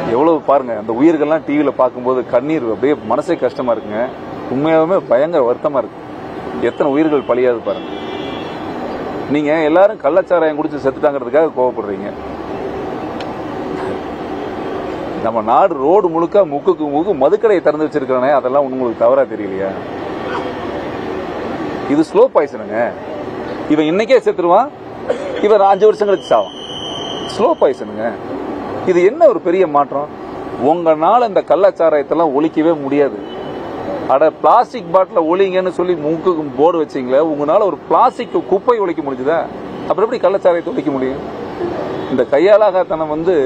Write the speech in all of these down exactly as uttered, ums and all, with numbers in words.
எவ்வளவு பாருங்க, அந்த உயிர்கள்லாம் டிவியில பார்க்கும்போது கண்ணீர் அப்படியே மனசே கஷ்டமா இருக்குங்க. உண்மையாகவே பயங்கர வருத்தமா இருக்கு. எத்தனை உயிர்கள் பலியாது பாருங்க. நீங்க எல்லாரும் கள்ளச்சாராயம் குடிச்சு செத்துட்டாங்கிறதுக்காக கோவப்படுறீங்க. நம்ம நாடு ரோடு முழுக்க முக்குக்கு முக்கு மதுக்கடையை திறந்து வச்சிருக்கானே, அதெல்லாம் உங்களுக்கு தவறா தெரியலையா? இது ஸ்லோ பாய்சனுங்க. இவன் இன்னைக்கே செத்துருவான், இவன் அஞ்சு வருஷம் கழிச்சு சாவான். ஸ்லோ பாய்சனுங்க. இது என்ன ஒரு பெரிய மாற்றம்? உங்களால இந்த கள்ளச்சாராயத்தெல்லாம் ஒழிக்கவே முடியாது. அட பிளாஸ்டிக் பாட்டில ஒழிங்கன்னு சொல்லி மூக்குக்கு போர்டு வச்சிங்களே, உங்களால ஒரு பிளாஸ்டிக் குப்பை ஒழிக்க முடிஞ்சுதா? அப்புறம் எப்படி கள்ளச்சாராயத்தை ஒழிக்க முடியும்? இந்த கையாளாகத்தனம் வந்து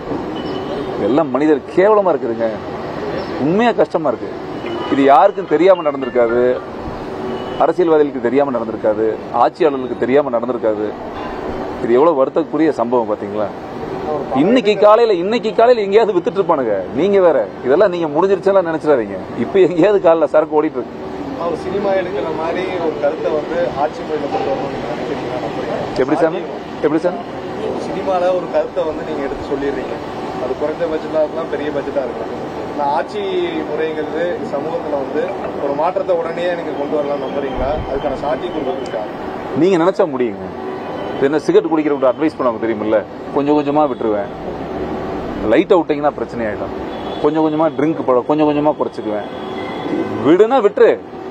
எல்லாம் மனிதர் கேவலமா இருக்குதுங்க. உண்மையா கஷ்டமா இருக்கு. இது யாருக்கும் தெரியாம நடந்திருக்காது, அரசியல்வாதிகளுக்கு தெரியாம நடந்திருக்காது, ஆட்சியாளர்களுக்கு தெரியாம நடந்திருக்காது. இது எவ்வளவு வருத்தக்குரிய சம்பவம் பாத்தீங்களா? இன்னைக்கு காலையில இன்னைக்கு காலையில எங்கேயாவது வித்துட்டு இருப்பானுங்க. நீங்க வேற இதெல்லாம் நீங்க முடிஞ்சிருச்செல்லாம் நினைச்சிடாதீங்க. இப்ப எங்கேயாவது காலைல சரக்கு ஓடிட்டு இருக்கு. அவர் சினிமா எடுக்கிற மாதிரி ஒரு கருத்தை வந்து ஆட்சி முறையில் கொண்டு வரணும்னு நினைக்கிறீங்களா? எப்படி சார் எப்படி சார் சினிமால ஒரு கருத்தை வந்து நீங்க எடுத்து சொல்லிடுறீங்க, அது குறைந்த பட்ஜெட்டா இருக்கலாம், பெரிய பட்ஜெட்டா இருக்கலாம். இந்த ஆட்சி முறைங்கிறது சமூகத்துல வந்து ஒரு மாற்றத்தை உடனே நீங்க கொண்டு வரலாம் நம்புறீங்களா? அதுக்கான சாட்சி கொண்டு இருக்கா? நீங்க நினைச்சா முடியுங்க. என்ன சிகரெட் குடிக்கிறவங்க அட்வைஸ் பண்ணாம தெரியுமில்ல, கொஞ்சம் கொஞ்சமா விட்டுருவேன். லைட்டா விட்டீங்கன்னா பிரச்சனை ஆயிடும். கொஞ்சம் கொஞ்சமா ட்ரிங்க் பழம் கொஞ்சம் கொஞ்சமா குறைச்சிக்குவேன். விடுனா விட்டுரு,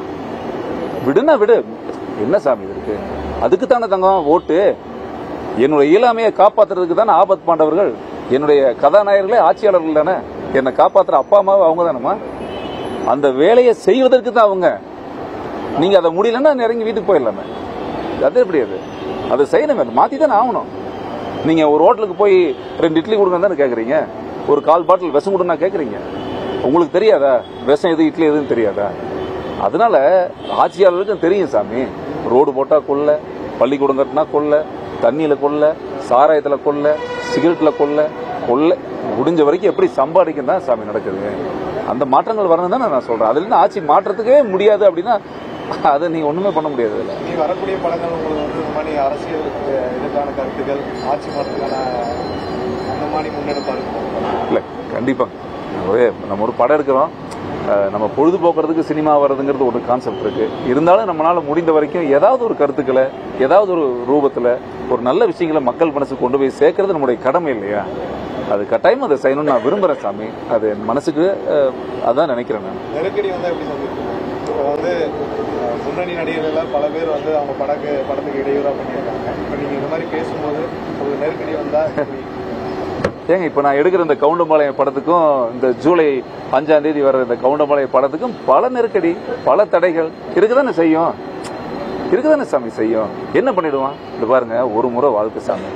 விடுனா விடு. என்ன சாமி இருக்கு? அதுக்கு தானே தங்கம் ஓட்டு. என்னுடைய இயலாமையை காப்பாத்துறதுக்கு தானே ஆபத் பாண்டவர்கள். என்னுடைய கதாநாயகர்களே ஆட்சியாளர்கள் தானே. என்னை காப்பாத்துற அப்பா அம்மாவை அவங்க தானேமா. அந்த வேலையை செய்வதற்கு தான் அவங்க. நீங்க அதை முடியலன்னா இறங்கி வீட்டுக்கு போயிடலாமே. அது எப்படி? அது அதை செய்யணுமே, மாத்தி தானே ஆகணும். நீங்க ஒரு ஹோட்டலுக்கு போய் ரெண்டு இட்லி கொடுங்க தானே கேட்குறீங்க, ஒரு கால் பாட்டில் விஷம் கொடுன்னா கேட்குறீங்க. உங்களுக்கு தெரியாதா விஷம் எது இட்லி எதுன்னு தெரியாதா? அதனால ஆட்சியாளர்களுக்கும் தெரியும் சாமி. ரோடு போட்டா கொல்ல, பள்ளிக்கூடம் கட்டினா கொல்ல, தண்ணியில கொல்ல, சாராயத்துல கொல்ல, சிகரெட்ல கொல்ல கொல்ல முடிஞ்ச வரைக்கும் எப்படி சம்பாதிக்கும் தான் சாமி நடக்குது. அந்த மாற்றங்கள் வரணும் தானே நான் சொல்றேன். அதுல இருந்து ஆட்சி மாற்றத்துக்கே முடியாது அப்படின்னா அதை நீங்க ஒண்ணுமே பண்ண முடியாது. நீ வரக்கூடிய படங்கள் உங்களுக்கு வந்து இந்த மாதிரி அரசியல் இதுக்கான கருத்துக்கள், ஆட்சி மாற்றத்துக்கான அந்த மாதிரி முன்னெடுப்பா இருக்கும் இல்ல? கண்டிப்பா. நம்ம ஒரு படம் எடுக்கிறோம், நம்ம பொழுதுபோக்குறதுக்கு சினிமா வர்றதுங்கிறது ஒரு கான்செப்ட் இருக்கு. இருந்தாலும் நம்மளால முடிந்த வரைக்கும் ஏதாவது ஒரு கருத்துக்களை ஏதாவது ஒரு ரூபத்துல ஒரு நல்ல விஷயங்களை மக்கள் மனசுக்கு கொண்டு போய் சேர்க்கறது நம்முடைய கடமை இல்லையா? அது கட்டாயம் அதை செய்யணும்னு நான் விரும்புறேன் சாமி. அது என் மனசுக்கு அதான் நினைக்கிறேன் நான். நெருக்கடி வந்து எப்படி சொல்லிருக்கீங்க? இப்போ வந்து முன்னணி நடிகர்கள் பல பேர் வந்து அவங்க படக்கு படத்துக்கு இடையூறா பண்ணியிருக்காங்க. இப்போ நீங்க இந்த மாதிரி பேசும்போது ஒரு நெருக்கடி வந்தா ஏங்க, இப்ப நான் எடுக்கிற இந்த கவுண்டம்பாளையம் படத்துக்கும் இந்த ஜூலை அஞ்சாம் தேதி வர்ற இந்த கவுண்டம்பாளையம் படத்துக்கும் பல நெருக்கடி, பல தடைகள் இருக்குதானே செய்யும். இருக்குதானே சாமி செய்யும். என்ன பண்ணிடுவான்? இது பாருங்க, ஒரு முறை வாழ்க்கை சாமி.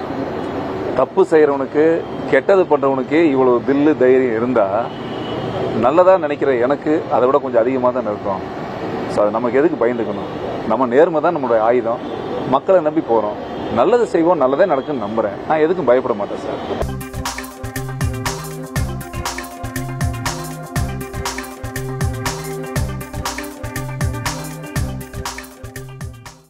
தப்பு செய்யறவனுக்கு, கெட்டது பண்றவனுக்கு இவ்வளவு தில்லு தைரியம் இருந்தா நல்லதா நினைக்கிற எனக்கு அதை விட கொஞ்சம் அதிகமாக தான் இருக்கும். ஸோ அது நமக்கு எதுக்கு பயந்துக்கணும்? நம்ம நேர்மை தான் நம்மளுடைய ஆயுதம். மக்களை நம்பி போறோம், நல்லது செய்வோம், நல்லதே நடக்குன்னு நம்புறேன். நான் எதுக்கும் பயப்பட மாட்டேன் சார்.